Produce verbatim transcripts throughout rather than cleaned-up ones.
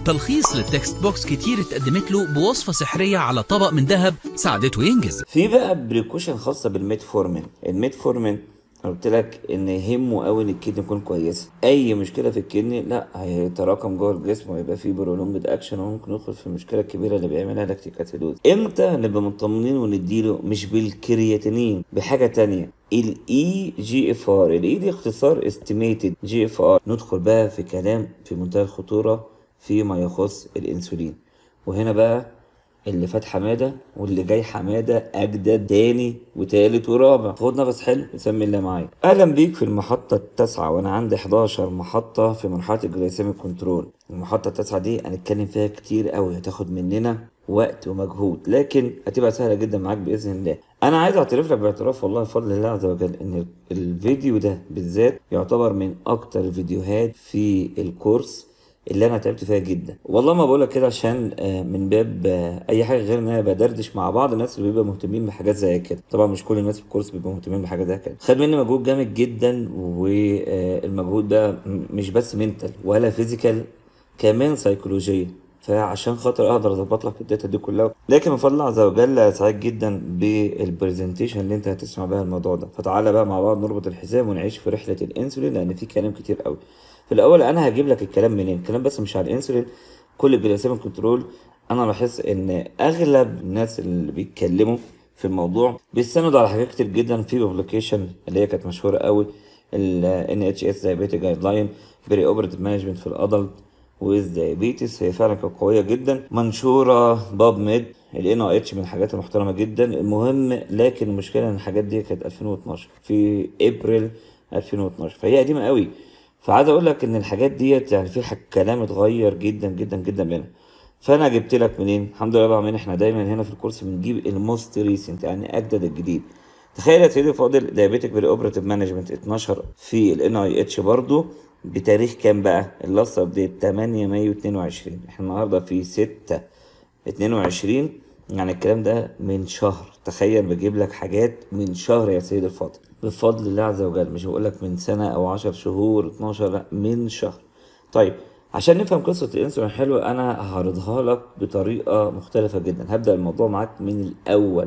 تلخيص للتكست بوكس كتير اتقدمت له بوصفة سحرية على طبق من ذهب ساعدته ينجز. في بقى بريكوشن خاصة بالميتفورمين. الميتفورمين قلت لك ان يهمه قوي ان الكدني تكون كويسه. اي مشكله في الكدني لا هيتراكم جوه الجسم ويبقى فيه برولونجد اكشن وممكن ندخل في المشكله الكبيره اللي بيعملها لاكتيك اسيدوز. امتى نبقى مطمنين ونديله؟ مش بالكرياتينين، بحاجه تانية، الاي جي اف ار. الاي دي اختصار استيميتد جي اف ار. ندخل بقى في كلام في منتهى الخطوره فيما يخص الانسولين. وهنا بقى اللي فات حماده واللي جاي حماده اجدد تاني وتالت ورابع. خد نفس حلو وسمي الله معايا. اهلا بيك في المحطه التاسعه، وانا عندي حداشر محطه في مرحله الجلايسيميك كنترول. المحطه التاسعه دي هنتكلم فيها كتير قوي، هتاخد مننا وقت ومجهود، لكن هتبقى سهله جدا معاك باذن الله. انا عايز اعترف لك باعتراف والله بفضل الله عز وجل ان الفيديو ده بالذات يعتبر من اكتر الفيديوهات في الكورس اللي انا تعبت فيها جدا. والله ما بقولك كده عشان من باب اي حاجه غير ان انا بدردش مع بعض الناس اللي بيبقوا مهتمين بحاجات زي كده. طبعا مش كل الناس في الكورس بيبقوا مهتمين بحاجه زي كده. خد مني مجهود جامد جدا، والمجهود ده مش بس منتال ولا فيزيكال، كمان سيكولوجيا. فعشان خاطر اقدر اظبط لك الداتا دي كلها، لكن من فضل الله عز وجل سعيد جدا بالبرزنتيشن اللي انت هتسمع بها الموضوع ده. فتعالى بقى مع بعض نربط الحزام ونعيش في رحله الانسولين، لان في كلام كتير قوي. في الاول انا هجيب لك الكلام منين؟ الكلام بس مش على الانسولين، كل الجلايسيميك كنترول. انا لاحظت ان اغلب الناس اللي بيتكلموا في الموضوع بيستندوا على حاجات كتير جدا في بوبليكيشن اللي هي كانت مشهوره قوي، ال إن إتش إس Diabetes Guideline Pre Operative Management في الادلت ويز دايابيتس. هي فعلا كانت قويه جدا، منشوره باب ميد ال إن آي إتش من الحاجات المحترمه جدا. المهم لكن المشكله ان الحاجات دي كانت ألفين واتناشر، في ابريل ألفين واتناشر، فهي قديمه قوي. فعايز اقول لك ان الحاجات ديت يعني في كلام اتغير جدا جدا جدا منها. فانا جبت لك منين؟ الحمد لله بقى، من احنا دايما هنا في الكورس بنجيب الموست ريسنت، يعني اجدد الجديد. تخيل يا سيدي فاضل دايابيتك بري اوبراتيف مانجمنت اتناشر في ال إن آي إتش برضو، بتاريخ كام بقى؟ اللاست ابديت تمانية مايو اتنين وعشرين، احنا النهارده في ستة اتنين وعشرين، يعني الكلام ده من شهر. تخيل بجيب لك حاجات من شهر يا سيدي الفاضل بفضل الله عز وجل. مش بقول لك من سنه او عشر شهور اتناشر، لا من شهر. طيب عشان نفهم قصه الانسولين حلوه انا هعرضها لك بطريقه مختلفه جدا. هبدا الموضوع معاك من الاول،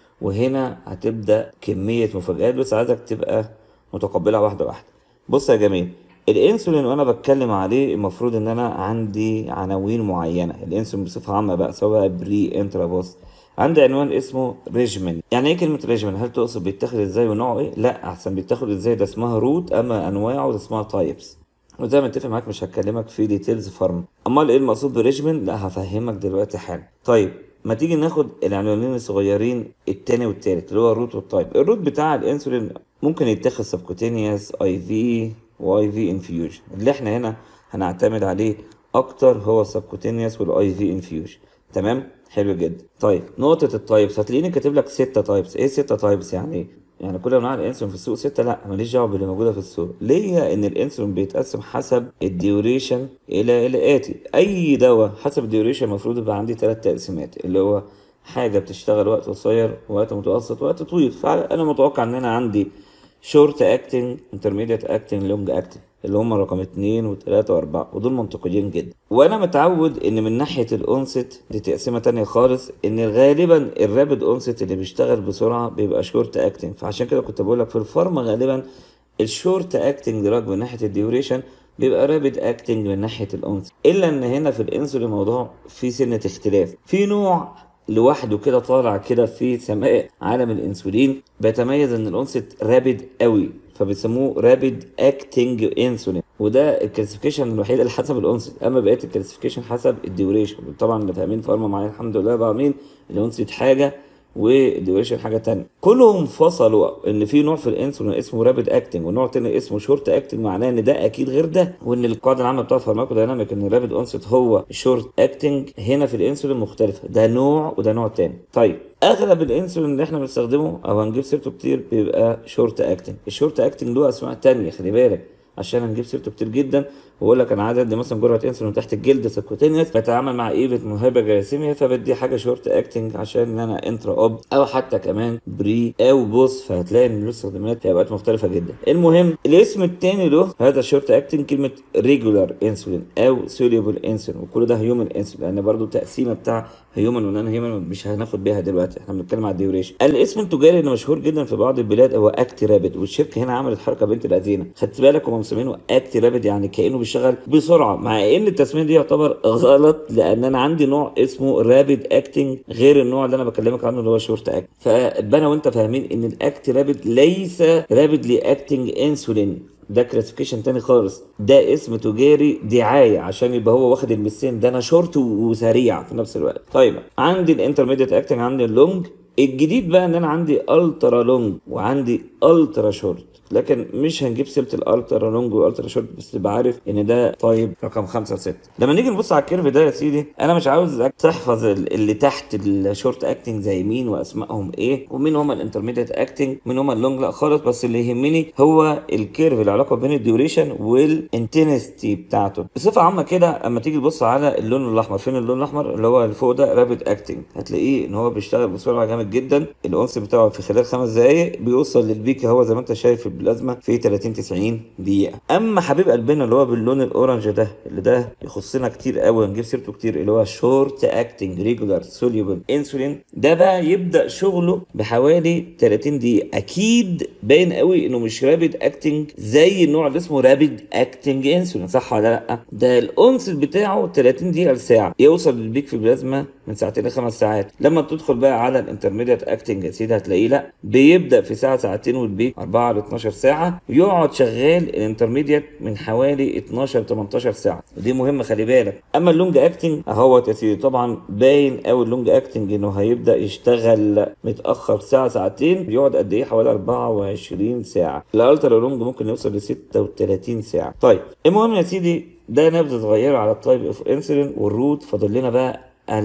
وهنا هتبدا كميه مفاجآت، بس عايزك تبقى متقبلها واحده واحده. بص يا جميل، الانسولين وانا بتكلم عليه المفروض ان انا عندي عناوين معينه. الانسولين بصفه عامه بقى سواء بري انترا بوست، عندي عنوان اسمه ريجمن. يعني ايه كلمه ريجمن؟ هل تقصد بيتاخد ازاي ونوعه ايه؟ لا، احسن بيتاخد ازاي ده اسمها روت، اما انواعه ده اسمها تايبس. وزي ما اتفق معاك مش هكلمك في ديتيلز فارم. امال ايه المقصود بريجمن؟ لا هفهمك دلوقتي حالا. طيب ما تيجي ناخد العنوانين الصغيرين التاني والتالت اللي هو الروت والتايب. الروت بتاع الانسولين ممكن يتاخد سبكوتينيوس، اي في واي في انفيوجن. اللي احنا هنا هنعتمد عليه اكتر هو السبكوتينيوس والاي في انفيوجن. تمام، حلو جدا. طيب نقطة التايبس، هتلاقيني كاتب لك ستة تايبس. ايه ستة تايبس يعني؟ يعني كل انواع الانسولين في السوق ستة؟ لا، ماليش دعوة باللي موجودة في السوق. ليه؟ ان الانسولين بيتقسم حسب الديوريشن الى الاتي. اي دواء حسب الديوريشن المفروض يبقى عندي ثلاث تقسيمات، اللي هو حاجة بتشتغل وقت قصير، وقت متوسط، وقت طويل. فانا متوقع ان انا عندي شورت اكتنج، انترميديت اكتنج، لونج اكتنج، اللي هم رقم اتنين وتلاتة واربعة، ودول منطقيين جدا. وانا متعود ان من ناحية الانست دي تقسيمة تانية خالص، ان غالبا الرابد انست اللي بيشتغل بسرعة بيبقى شورت اكتنج. فعشان كده كنت بقول لك في الفارما غالبا الشورت اكتنج دراج من ناحية الديوريشن بيبقى رابد اكتنج من ناحية الانست. الا ان هنا في الانسولين الموضوع في سنة اختلاف. في نوع لوحده كده طالع كده في سماء عالم الانسولين بيتميز ان الانست رابد قوي، فبيسموه رابد اكتنج انسولين. وده الكلاسيفيكيشن الوحيد اللي حسب الانست، اما بقيه الكلاسيفيكيشن حسب الديوريشن. طبعا اللي فاهمين فارما معايا الحمد لله بقى مين الانست حاجه والديوريشن حاجه تانية. كلهم فصلوا ان في نوع في الانسولين اسمه رابد اكتنج ونوع تاني اسمه شورت اكتنج، معناه ان ده اكيد غير ده، وان القاعده العامه بتاعت فارماكودايناميك ان الرابد اونست هو شورت اكتنج. هنا في الانسولين مختلفه، ده نوع وده نوع تاني. طيب اغلب الانسولين اللي احنا بنستخدمه او هنجيب سيرته كتير بيبقى شورت اكتنج. الشورت اكتنج له اسماء تانية، خلي بالك عشان هنجيب سيرته كتير جدا واقول لك انا عايز ادي مثلا جرعه انسولين تحت الجلد سكوتينيوس، بتعامل مع ايفنت هايبرجلايسيميا، فبدي حاجه شورت اكتنج عشان ان انا انترا اوب او حتى كمان بري او بوست، فهتلاقي ان له استخدامات في اوقات مختلفه جدا. المهم الاسم الثاني له هذا الشورت اكتنج كلمه ريجولار انسولين او سوليبل انسولين، وكل ده هيومن انسولين، لان برضو التقسيمه بتاع هيومن ونان هيومن مش هناخد بيها دلوقتي، احنا بنتكلم على الديوريشن. الاسم التجاري اللي مشهور جدا في بعض البلاد هو اكتي رابيد، والشركه هنا عملت حركه بنت لذينه، خدت بالك هم مسمينه اكتي رابيد يعني كانه بيشتغل بسرعه، مع ان التسميه دي يعتبر غلط لان انا عندي نوع اسمه رابيد اكتنج غير النوع اللي انا بكلمك عنه اللي هو شورت اكت. فابقى انا وانت فاهمين ان الاكتي رابيد ليس رابيدلي اكتنج انسولين، ده كلاسيفيكيشن تاني خالص، ده اسم تجاري دعايه عشان يبقى هو واخد المسين ده انا شورت وسريع في نفس الوقت. طيب عندي الانترميديت اكتنج، عندي اللونج. الجديد بقى ان انا عندي الترا لونج وعندي الترا شورت، لكن مش هنجيب سيره الالترا لونج والالترا شورت، بس تبقى عارف ان ده طيب رقم خمسة وستة. لما نيجي نبص على الكيرف ده يا سيدي، انا مش عاوز تحفظ اللي تحت الشورت اكتنج زي مين واسمائهم ايه ومين هما الانترميديت اكتنج ومين هما اللونج، لا خالص، بس اللي يهمني هو الكيرف، العلاقه بين الديوريشن والانتنستي بتاعته بصفه عامه كده. اما تيجي تبص على اللون الاحمر، فين اللون الاحمر اللي هو اللي فوق ده رابيد اكتنج، هتلاقيه ان هو بيشتغل بسرعه جامد جدا، الاونس بتاعه في خلال خمس دقائق بيوصل للبيك هو زي ما انت شايف البلازما في ثلاثين تسعين دقيقه. اما حبيب قلبنا اللي هو باللون الاورنج ده اللي ده يخصنا كتير قوي هنجيب سيرته كتير، اللي هو شورت اكتنج ريجولار سوليبل انسولين، ده بقى يبدا شغله بحوالي ثلاثين دقيقه. اكيد باين قوي انه مش رابيد اكتنج زي النوع اللي اسمه رابيد اكتنج انسولين، صح ولا لا؟ ده الاونس بتاعه ثلاثين دقيقه لساعه، يوصل للبيك في البلازما من ساعتين لخمس ساعات. لما تدخل بقى على الانترميديت اكتنج يا سيدي هتلاقيه لا بيبدا في ساعه ساعتين والبيك أربعة ل اتناشر ساعه، يقعد شغال الانترميديت من حوالي اتناشر تمنتاشر ساعه، ودي مهمه خلي بالك. اما اللونج اكتنج اهوت يا سيدي، طبعا باين قوي اللونج اكتنج انه هيبدا يشتغل متاخر ساعه ساعتين، بيقعد قد ايه؟ حوالي أربعة وعشرين ساعه. الالترا لونج ممكن يوصل ل ستة وتلاتين ساعه. طيب المهم يا سيدي ده نبذه صغيره على التايب اوف انسولين والروت. فاضل لنا بقى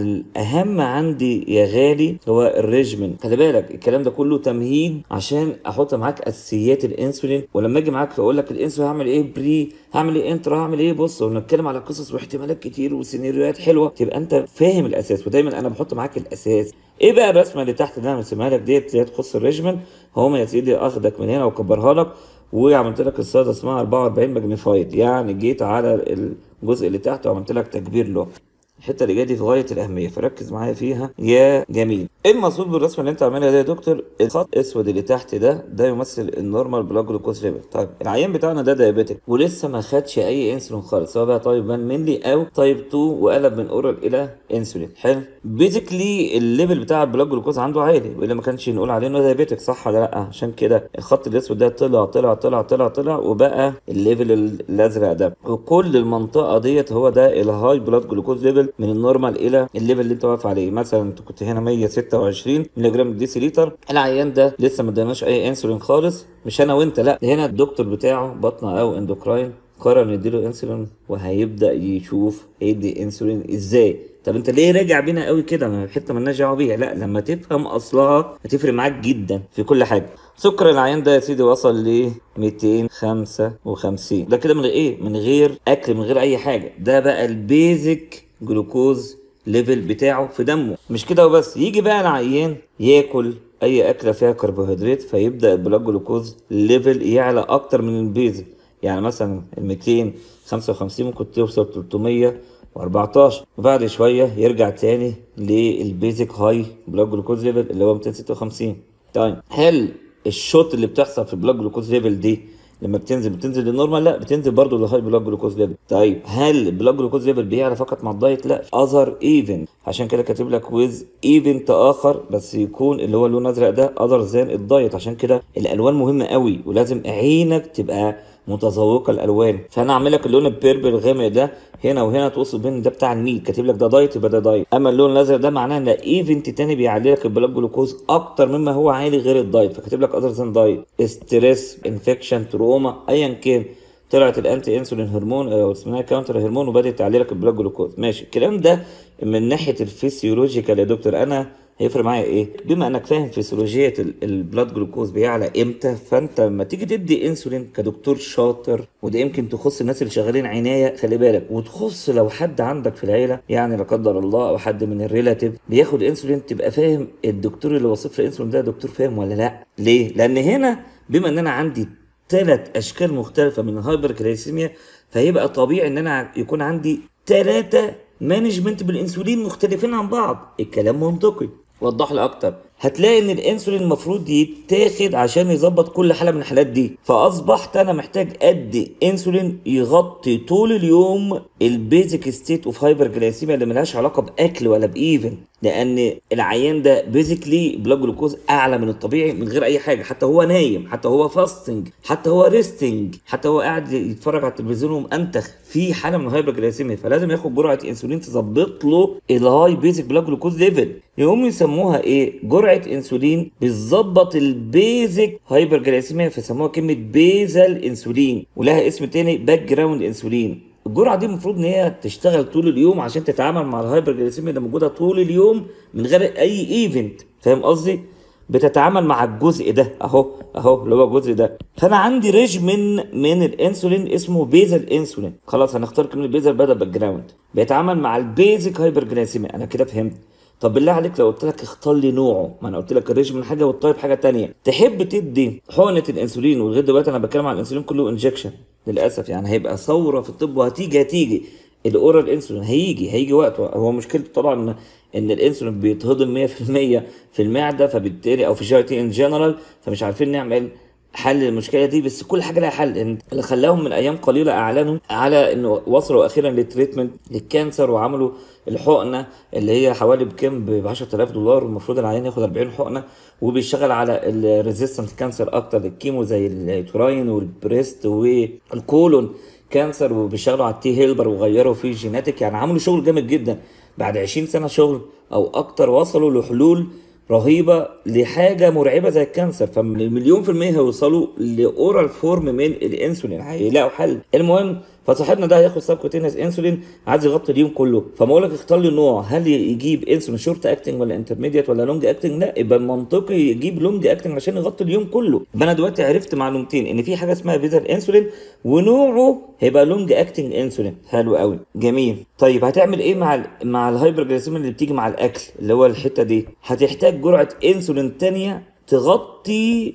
الاهم عندي يا غالي هو الريجمن. خلي بالك الكلام ده كله تمهيد عشان احط معاك اساسيات الانسولين، ولما اجي معاك اقول لك الانسولين هعمل ايه بري، هعمل ايه انترا، هعمل ايه بص، ونتكلم على قصص واحتمالات كتير وسيناريوهات حلوه، تبقى انت فاهم الاساس. ودايما انا بحط معاك الاساس. ايه بقى الرسمه اللي تحت اللي انا مرسمها لك ديت اللي تخص الريجمن؟ هقوم يا سيدي اخدك من هنا واكبرها لك وعملت لك الصيده اسمها أربعة وأربعين ماجنيفايد، يعني جيت على الجزء اللي تحت وعملت لك تكبير له. الحته اللي جايه دي في غايه الاهميه، فركز معايا فيها يا جميل. ايه المقصود بالرسمه اللي انت عاملها دي يا دكتور؟ الخط الاسود اللي تحت ده ده يمثل النورمال بلاد جلوكوز ليفل. طيب العيان بتاعنا ده دايابيتك ولسه ما خدش اي انسولين خالص، سواء بقى تايب واحد منلي او تايب اتنين وقلب من اورال الى انسولين. حلو، بيزيكلي الليفل بتاع البلاد جلوكوز عنده عالي، والا ما كانش نقول عليه انه دايابيتك، صح ولا لا؟ عشان كده الخط الاسود ده طلع طلع طلع طلع طلع وبقى الليفل الازرق ده، وكل المنطقه ديت هو ده الهاي بلاد جلوكوز ليفل من النورمال الى الليفل اللي انت واقف عليه. مثلا انت كنت هنا مية وستة وعشرين مللي جرام ديسي لتر، العيان ده لسه ما اداناش اي انسولين خالص، مش انا وانت، لا هنا الدكتور بتاعه بطنه او اندوكراين قرر نديله انسولين، وهيبدا يشوف هيدي انسولين ازاي. طب انت ليه راجع بينا قوي كده؟ ما الحته مالناش دعوه بيها، لا لما تفهم اصلها هتفرق معاك جدا في كل حاجه. سكر العيان ده يا سيدي وصل ل ميتين وخمسة وخمسين، ده كده من غير ايه؟ من غير اكل، من غير اي حاجه، ده بقى البيزك جلوكوز ليفل بتاعه في دمه. مش كده وبس، يجي بقى العيان ياكل اي اكله فيها كربوهيدرات فيبدا البلاد جلوكوز ليفل يعلى اكتر من البيزك، يعني مثلا ال ميتين وخمسة وخمسين ممكن توصل تلتمية واربعتاشر، وبعد شويه يرجع تاني للبيزك هاي بلاد جلوكوز ليفل اللي هو ميتين وستة وخمسين. طيب هل الشوت اللي بتحصل في البلاد جلوكوز ليفل دي لما بتنزل بتنزل للنورمال؟ لا، بتنزل برضه للهاي بلاد جلوكوز ليفل. طيب هل البلاد جلوكوز ليفل بيعلى فقط مع الدايت؟ لا، اذر ايفنت، عشان كده كاتب لك ويز ايفنت اخر، بس يكون اللي هو اللون الازرق ده اذر ذان الدايت. عشان كده الالوان مهمه قوي ولازم عينك تبقى متذوقه الالوان. فانا اعمل لك اللون البيربل الغامق ده هنا وهنا توصل بين ده بتاع الميل، كاتب لك ده دايت يبقى ده دايت. اما اللون الازرق ده معناه ان ايفنت تاني بيعلي لك البلاد جلوكوز اكتر مما هو عالي غير الدايت، فكاتب لك اذر ذان دايت، ستريس، انفكشن، تروما، ايا كان. طلعت الانتي انسولين هرمون او اسمها كاونتر هرمون وبدات تعلي لك البلاد جلوكوز. ماشي، الكلام ده من ناحيه الفسيولوجيكال يا دكتور، انا هيفرق معايا ايه؟ بما انك فاهم فسيولوجيه البلاد جلوكوز بيعلى امتى، فانت لما تيجي تدي انسولين كدكتور شاطر، وده يمكن تخص الناس اللي شغالين عنايه، خلي بالك، وتخص لو حد عندك في العيله يعني لا قدر الله او حد من الريلاتيف بياخد انسولين، تبقى فاهم الدكتور اللي وصف له انسولين ده دكتور فاهم ولا لا. ليه؟ لان هنا بما ان انا عندي ثلاث اشكال مختلفه من الهايبر جلايسيميا، فهيبقى طبيعي ان انا يكون عندي ثلاثه مانجمنت بالانسولين مختلفين عن بعض. الكلام منطقي. وضح لي اكتر. هتلاقي ان الانسولين المفروض يتاخد عشان يظبط كل حاله من الحالات دي، فاصبحت انا محتاج ادي انسولين يغطي طول اليوم البيزك ستيت اوف هايبر جلايسيميا اللي ملهاش علاقه باكل ولا بايفنت، لان العيان ده بيزيكلي بلاد جلوكوز اعلى من الطبيعي من غير اي حاجه، حتى هو نايم، حتى هو فاستنج، حتى هو ريستنج، حتى هو قاعد يتفرج على التلفزيون ومأنتخ في حاله من الهايبر جلايسيميا، فلازم ياخد جرعه انسولين تظبط له الهاي بيزك بلاد جلوكوز ليفل. يقوم يسموها ايه؟ جرعه انسولين بتظبط البيزك هايبر جلايسيميا، فسموها كلمه بيزل انسولين، ولها اسم تاني باك جراوند انسولين. الجرعه دي المفروض ان هي تشتغل طول اليوم عشان تتعامل مع الهايبر جلايسيميا اللي موجوده طول اليوم من غير اي ايفنت، فاهم قصدي؟ بتتعامل مع الجزء ده اهو اهو اللي هو الجزء ده. فانا عندي ريجمن من الانسولين اسمه بيزل انسولين، خلاص هنختار كلمه بيزل بدل باك جراوند، بيتعامل مع البيزك هايبر جلايسيميا. انا كده فهمت. طب بالله عليك لو قلت لك اختار لي نوعه، ما انا قلت لك الريجمن حاجه والطيب حاجه تانية، تحب تدي حقنه الانسولين؟ ولغايه دلوقتي انا بتكلم عن الانسولين كله انجكشن للاسف، يعني هيبقى ثوره في الطب وهتيجي هتيجي الاورال انسولين هيجي هيجي وقته. هو مشكلته طبعا ان الانسولين بيتهضم مية في المية في المعده، فبالتالي او في جي تي ان جنرال، فمش عارفين نعمل حل للمشكله دي، بس كل حاجه لها حل. اللي خلاهم من ايام قليله اعلنوا على انه وصلوا اخيرا للتريتمنت للكانسر، وعملوا الحقنه اللي هي حوالي بكام ب عشرة آلاف دولار، والمفروض العيان ياخد أربعين حقنه، وبيشتغل على الريزيستنت كانسر اكتر للكيمو زي اليوتراين والبريست والكولون كانسر، وبيشتغلوا على التي هيلبر وغيروا فيه جيناتيك، يعني عملوا شغل جامد جدا. بعد عشرين سنه شغل او اكتر وصلوا لحلول رهيبه لحاجه مرعبه زي الكانسر، فمن المليون في الميه هيوصلوا لاورال فورم من الانسولين، هيلاقوا حل. المهم فصاحبنا ده هياخد سبكوتينيوس انسولين عايز يغطي اليوم كله، فما اقول لك اختار لي النوع، هل يجيب انسولين شورت اكتنج ولا انترميديت ولا لونج اكتنج؟ لا، يبقى المنطقي يجيب لونج اكتنج عشان يغطي اليوم كله. يبقى انا دلوقتي عرفت معلومتين، ان في حاجه اسمها بيزل انسولين ونوعه هيبقى لونج اكتنج انسولين. حلو قوي جميل. طيب هتعمل ايه مع ال مع الهايبر جلايسيميا اللي بتيجي مع الاكل اللي هو الحته دي؟ هتحتاج جرعه انسولين ثانيه تغطي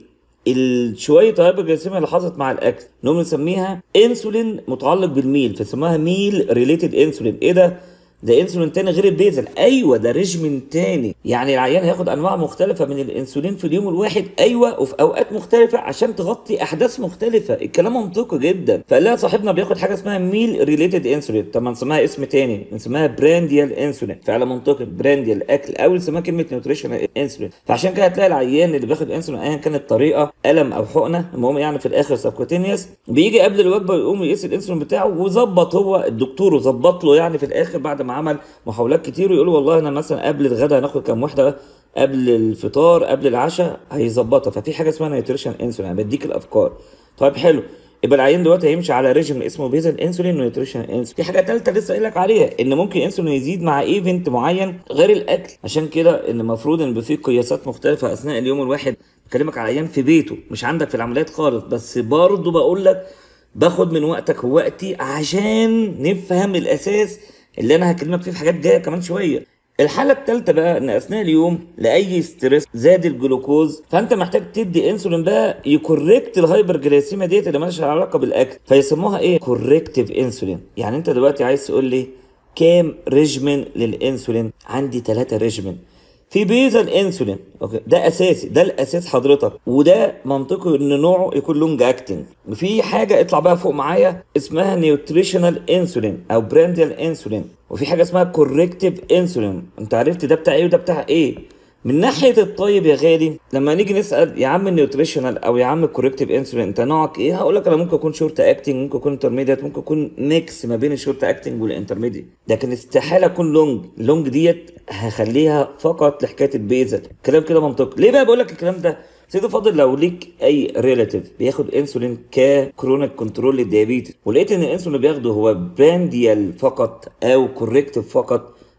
الشويه هايبر جلايسيميا اللي حصلت مع الاكل، نقوم نسميها انسولين متعلق بالميل، فسموها ميل ريليتد انسولين. ايه ده؟ ده انسولين تاني غير البيزل. ايوه ده ريجمن تاني، يعني العيان هياخد انواع مختلفه من الانسولين في اليوم الواحد، ايوه، وفي اوقات مختلفه عشان تغطي احداث مختلفه. الكلام منطقي جدا. فقال لها صاحبنا بياخد حاجه اسمها ميل ريليتد انسولين، طب ما نسميها اسم تاني، نسميها برانديال انسولين. فعلا منطقي، برانديال اكل، او نسميها كلمه نيوتريشنال انسولين. فعشان كده هتلاقي العيان اللي بياخد انسولين ايا كانت الطريقه، قلم او حقنه، المهم يعني في الاخر سبكوتينيوس، بيجي قبل الوجبه ويقوم يقيس الانسولين بتاعه، وظبط هو الدكتور وظبط له يعني في الاخر بعد ما عمل محاولات كتير، ويقولوا والله انا مثلا قبل الغداء هناخد كام وحده، قبل الفطار، قبل العشاء، هيظبطها. ففي حاجه اسمها نيوتريشن انسولين، انا بديك الافكار. طيب حلو، يبقى العيان دلوقتي هيمشي على ريجيم اسمه بيزل انسولين ونيوتريشن انسولين. في حاجه ثالثه لسه قايل لك عليها، ان ممكن انسولين يزيد مع ايفنت معين غير الاكل، عشان كده ان المفروض ان في قياسات مختلفه اثناء اليوم الواحد. بكلمك على عيان في بيته مش عندك في العمليات خالص، بس برضه بقول لك باخد من وقتك ووقتي عشان نفهم الاساس اللي انا هكلمك فيه في حاجات جايه كمان شويه. الحاله الثالثه بقى ان اثناء اليوم لاي ستريس زاد الجلوكوز، فانت محتاج تدي انسولين بقى يكوركت الهايبر جلايسيميا ديت اللي مالهاش علاقه بالاكل، فيسموها ايه؟ كوركتيف انسولين. يعني انت دلوقتي عايز تقول لي كام ريجمن للانسولين؟ عندي ثلاثه ريجمن. في بيزل انسولين، اوكي، ده اساسي، ده الاساس حضرتك، وده منطقي ان نوعه يكون لونج اكتنج. وفي حاجه اطلع بقى فوق معايا اسمها نيوتريشنال انسولين او برانديال انسولين، وفي حاجه اسمها كوركتيف انسولين. انت عرفت ده بتاع ايه وده بتاع ايه؟ من ناحيه الطيب يا غالي، لما نيجي نسال يا عم النيوتريشنال او يا عم الكوركتيف انسولين انت نوعك ايه؟ هقول لك انا ممكن اكون شورت اكتنج، ممكن اكون انترميديت، ممكن اكون ميكس ما بين الشورت اكتنج والانترميديت، لكن استحاله اكون لونج. اللونج ديت هخليها فقط لحكايه البيزل. كلام كده منطقي. ليه بقى بقول لك الكلام ده؟ سيدي فاضل، لو ليك اي ريلاتيف بياخد انسولين ككرونيك كنترول للديابيتس، ولقيت ان الانسولين اللي بياخده هو برانديال فقط او كوركتيف فقط،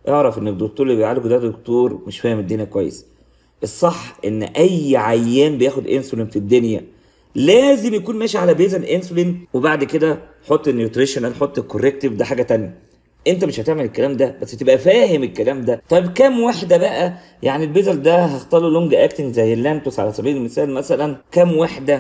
اعرف ان الدكتور اللي بيعالجه ده دكتور مش فاهم الدنيا كويس. الصح ان اي عيان بياخد انسولين في الدنيا لازم يكون ماشي على بيزل انسولين، وبعد كده حط النيوتريشنال، حط الكوركتيف، ده حاجه تانية. انت مش هتعمل الكلام ده بس تبقى فاهم الكلام ده. طيب كام وحده بقى؟ يعني البيزل ده هختاره لونج اكتنج زي اللانتوس على سبيل المثال مثلا، كام وحده؟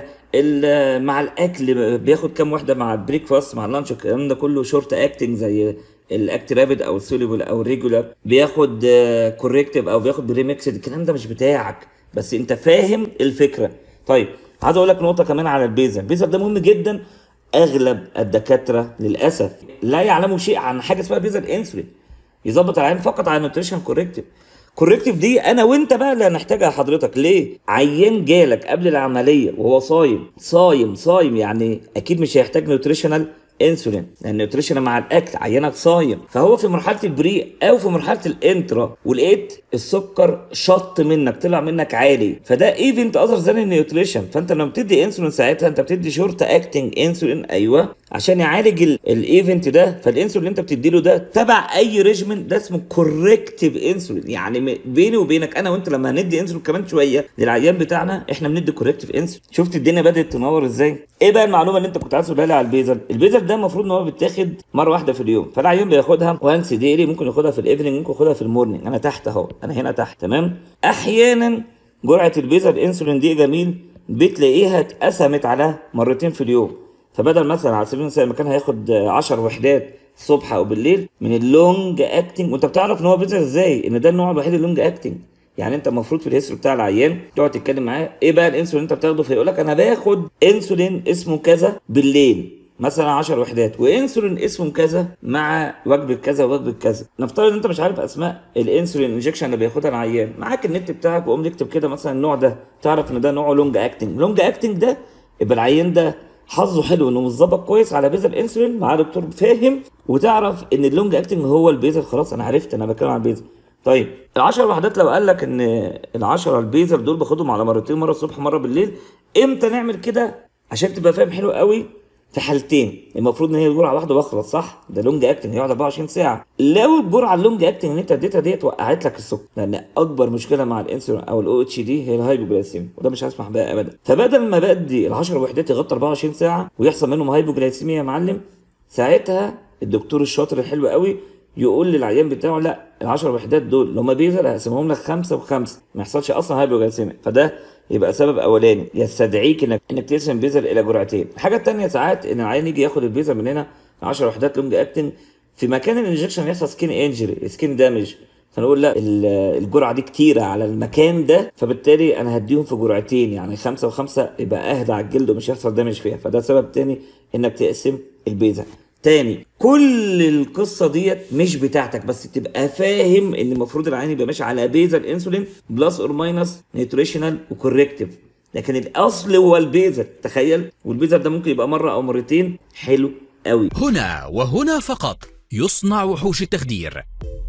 مع الاكل بياخد كام وحده؟ مع البريك فاست، مع اللانش، الكلام ده كله شورت اكتنج زي الاكت رابيد او السوليبل او الريجولار، بياخد كوركتيف او بياخد بريمكسد. الكلام ده مش بتاعك بس انت فاهم الفكره. طيب عايز اقول لك نقطه كمان على البيزل. البيزل ده مهم جدا. اغلب الدكاتره للاسف لا يعلموا شيء عن حاجه اسمها بيزل انسولين. يظبط العين فقط على نوتريشن كوركتيف. كوركتيف دي انا وانت بقى اللي هنحتاجها حضرتك. ليه؟ عيان جالك قبل العمليه وهو صايم صايم صايم، يعني اكيد مش هيحتاج نوتريشنال انسولين، لان النيوتريشن مع الاكل، عينك صايم، فهو في مرحله البري او في مرحله الانترا ولقيت السكر شط منك، طلع منك عالي، فده ايفنت اذر ذان النيوتريشن. فانت لما بتدي انسولين ساعتها انت بتدي شورت اكتنج انسولين، ايوه، عشان يعالج الايفنت ده. فالانسولين اللي انت بتديله ده تبع اي ريجمنت، ده اسمه كوركتيف انسولين. يعني بيني وبينك انا وانت لما هندي انسولين كمان شويه للعيان بتاعنا احنا بندي كوركتيف انسولين. شفت الدنيا بدات تنور ازاي؟ ايه بقى المعلومه اللي انت كنت عايز تقولها لي على البيزل؟ البيزل ده المفروض ان هو بيتاخد مره واحده في اليوم، فالعيان بياخدها وانس ديلي، ممكن ياخدها في الايفنينج، ممكن ياخدها في المورنينج. انا تحت اهو، انا هنا تحت، تمام. احيانا جرعه البيزل انسولين دي جميل بتلاقيها اتقسمت على مرتين في اليوم، فبدل مثلا على سبيل المثال المكان هياخد عشر وحدات الصبح او بالليل من اللونج اكتنج. وانت بتعرف ان هو بيزل ازاي؟ ان ده النوع الوحيد اللونج اكتنج. يعني انت المفروض في الهيستوري بتاع العيان تقعد تتكلم معاه ايه بقى الانسولين اللي انت بتاخده، فيقول لك انا باخد انسولين اسمه كذا بالليل مثلا عشر وحدات، وانسولين اسمه كذا مع وجبه كذا ووجبه كذا. نفترض ان انت مش عارف اسماء الانسولين انجكشن اللي بياخدها العيان، معاك النت بتاعك وقوم نكتب كده مثلا النوع ده، تعرف ان ده نوعه لونج اكتنج. لونج اكتنج ده يبقى العيان ده حظه حلو انه متظبط كويس على بيزل انسولين مع دكتور فاهم، وتعرف ان اللونج اكتنج هو البيزل. خلاص انا عرفت انا بتكلم عن البيزل. طيب العشر وحدات لو قال لك ان العشرة البيزل دول باخدهم على مرتين، مره الصبح مره بالليل، امتى نعمل كده عشان تبقى فاهم حلو قوي؟ في حالتين المفروض ان هي جرعه واحده واخلص، صح؟ ده لونج اكتنج هيقعد اربعة وعشرين ساعه. لو الجرعه اللونج اكتنج اللي انت اديتها ديت وقعت لك السكر، لان اكبر مشكله مع الانسولين او الاو اتش دي هي الهايبوجلايسيميا، وده مش هسمح بها ابدا. فبدل ما بدي العشر وحدات يغطي اربعة وعشرين ساعه ويحصل منهم هايبوجلايسيميا يا معلم، ساعتها الدكتور الشاطر الحلو قوي يقول للعيان بتاعه لا العشر وحدات دول اللي هم بيزل هقسمهم لك خمسه وخمسه، ما يحصلش اصلا هايبوجلايسيميا. فده يبقى سبب اولاني يستدعيك انك انك تقسم بيزل الى جرعتين. الحاجه الثانيه ساعات ان العيان يجي ياخد البيزل من هنا عشر وحدات لونج اكتنج، في مكان الانجكشن يحصل سكين انجري، سكين دامج، فنقول لا الجرعه دي كتيره على المكان ده، فبالتالي انا هديهم في جرعتين، يعني خمسه وخمسه يبقى اهدى على الجلد ومش هيحصل دامج فيها. فده سبب تاني انك تقسم البيزل. تاني كل القصه ديت مش بتاعتك، بس تبقى فاهم ان المفروض العيان يبقى ماشي على بيزل انسولين بلس اور ماينس نيوتريشنال وكوركتيف، لكن الاصل هو البيزل. تخيل، والبيزل ده ممكن يبقى مره او مرتين. حلو قوي. هنا وهنا فقط يصنع وحوش التخدير.